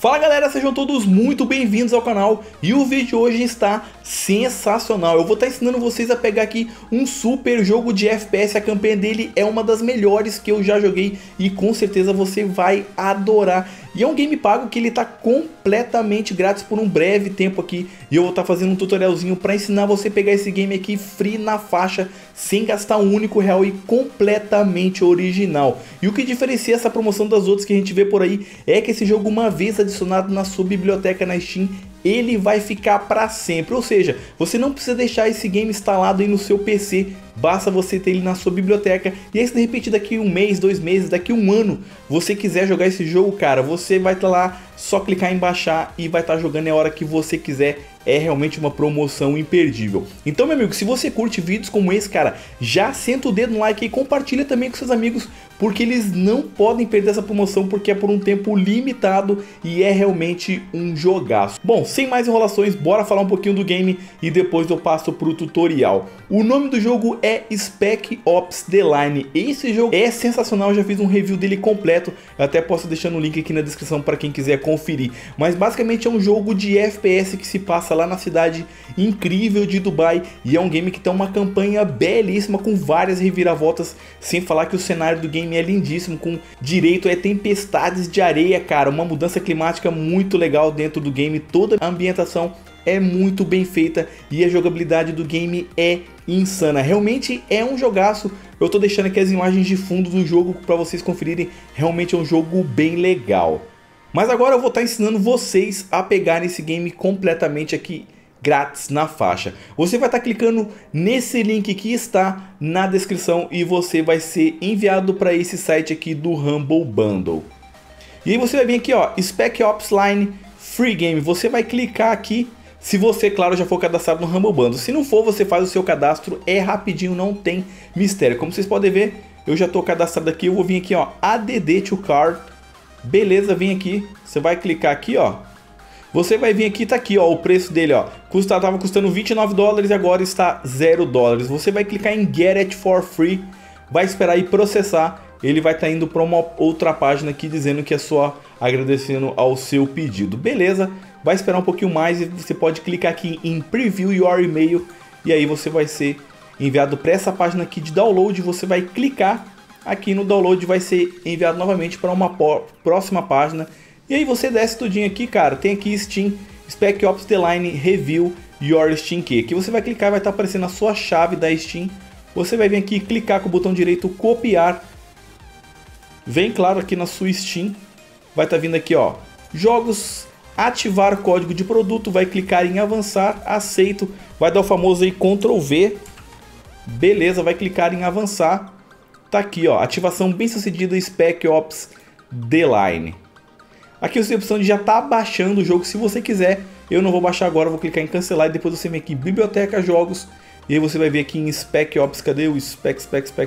Fala galera, sejam todos muito bem-vindos ao canal e o vídeo de hoje está sensacional. Eu vou estar ensinando vocês a pegar aqui um super jogo de FPS, a campanha dele é uma das melhores que eu já joguei e com certeza você vai adorar. E é um game pago que ele está completamente grátis por um breve tempo aqui e eu vou estar fazendo um tutorialzinho para ensinar você a pegar esse game aqui free na faixa, sem gastar um único real e completamente original. E o que diferencia essa promoção das outras que a gente vê por aí é que esse jogo, uma vez adicionado na sua biblioteca na Steam, ele vai ficar para sempre, ou seja, você não precisa deixar esse game instalado aí no seu PC, basta você ter ele na sua biblioteca. E aí se de repente daqui um mês, 2 meses, daqui um ano você quiser jogar esse jogo, cara, você vai estar lá, só clicar em baixar e vai estar jogando a hora que você quiser. É realmente uma promoção imperdível. Então, meu amigo, se você curte vídeos como esse, cara, já senta o dedo no like e compartilha também com seus amigos, porque eles não podem perder essa promoção, porque é por um tempo limitado e é realmente um jogaço. Bom, sem mais enrolações, bora falar um pouquinho do game e depois eu passo pro tutorial. O nome do jogo é Spec Ops: The Line. Esse jogo é sensacional, eu já fiz um review dele completo, eu até posso deixar no link aqui na descrição para quem quiser conferir. Mas basicamente é um jogo de FPS que se passa lá na cidade incrível de Dubai e é um game que tem uma campanha belíssima com várias reviravoltas, sem falar que o cenário do game é lindíssimo, com direito a tempestades de areia, cara, uma mudança climática muito legal dentro do game, toda a ambientação é muito bem feita e a jogabilidade do game é insana. Realmente é um jogaço. Eu tô deixando aqui as imagens de fundo do jogo para vocês conferirem. Realmente é um jogo bem legal. Mas agora eu vou estar ensinando vocês a pegar esse game completamente aqui grátis na faixa. Você vai estar clicando nesse link que está na descrição e você vai ser enviado para esse site aqui do Humble Bundle. E aí você vai vir aqui, ó, Spec Ops Line Free Game. Você vai clicar aqui, se você, claro, já for cadastrado no Humble Bundle. Se não for, você faz o seu cadastro, é rapidinho, não tem mistério. Como vocês podem ver, eu já estou cadastrado aqui, eu vou vir aqui, ó, ADD to Card. Beleza, vem aqui, você vai clicar aqui, ó. Você vai vir aqui, tá aqui, ó, o preço dele, ó. Tava custando 29 dólares e agora está 0 dólares. Você vai clicar em Get It for Free, vai esperar aí processar. Ele vai estar indo para uma outra página aqui dizendo que é só agradecendo ao seu pedido. Beleza, vai esperar um pouquinho mais e você pode clicar aqui em Preview Your Email. E aí você vai ser enviado para essa página aqui de download. Você vai clicar aqui no download, vai ser enviado novamente para uma próxima página. E aí você desce tudinho aqui, cara, tem aqui Steam, Spec Ops: The Line Review Your Steam Key. Aqui você vai clicar, vai estar aparecendo a sua chave da Steam. Você vai vir aqui, clicar com o botão direito, copiar. Vem, claro, aqui na sua Steam. Vai estar vindo aqui, ó, jogos, ativar código de produto, vai clicar em avançar, aceito. Vai dar o famoso aí Ctrl V. Beleza, vai clicar em avançar. Tá aqui, ó, ativação bem sucedida, Spec Ops: The Line. Aqui você tem a opção de já estar baixando o jogo se você quiser. Eu não vou baixar agora, vou clicar em cancelar e depois você vem aqui em Biblioteca Jogos. E aí você vai ver aqui em Spec Ops, cadê o Spec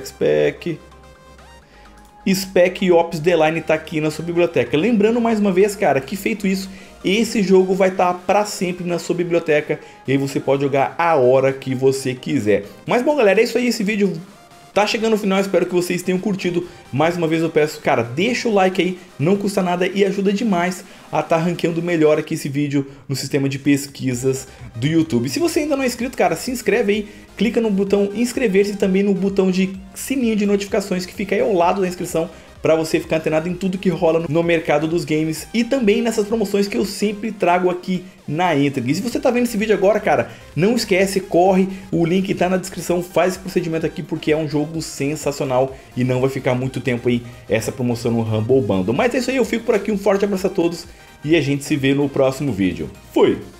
Ops: The Line tá aqui na sua biblioteca. Lembrando mais uma vez, cara, que feito isso, esse jogo vai estar para sempre na sua biblioteca. E aí você pode jogar a hora que você quiser. Mas bom, galera, é isso aí, esse vídeo tá chegando no final, espero que vocês tenham curtido. Mais uma vez eu peço, cara, deixa o like aí, não custa nada e ajuda demais a estar ranqueando melhor aqui esse vídeo no sistema de pesquisas do YouTube. Se você ainda não é inscrito, cara, se inscreve aí, clica no botão inscrever-se e também no botão de sininho de notificações que fica aí ao lado da inscrição, para você ficar antenado em tudo que rola no mercado dos games e também nessas promoções que eu sempre trago aqui na Entrega. E se você tá vendo esse vídeo agora, cara, não esquece, corre, o link tá na descrição, faz esse procedimento aqui porque é um jogo sensacional e não vai ficar muito tempo aí essa promoção no Humble Bundle. Mas é isso aí, eu fico por aqui, um forte abraço a todos e a gente se vê no próximo vídeo. Fui!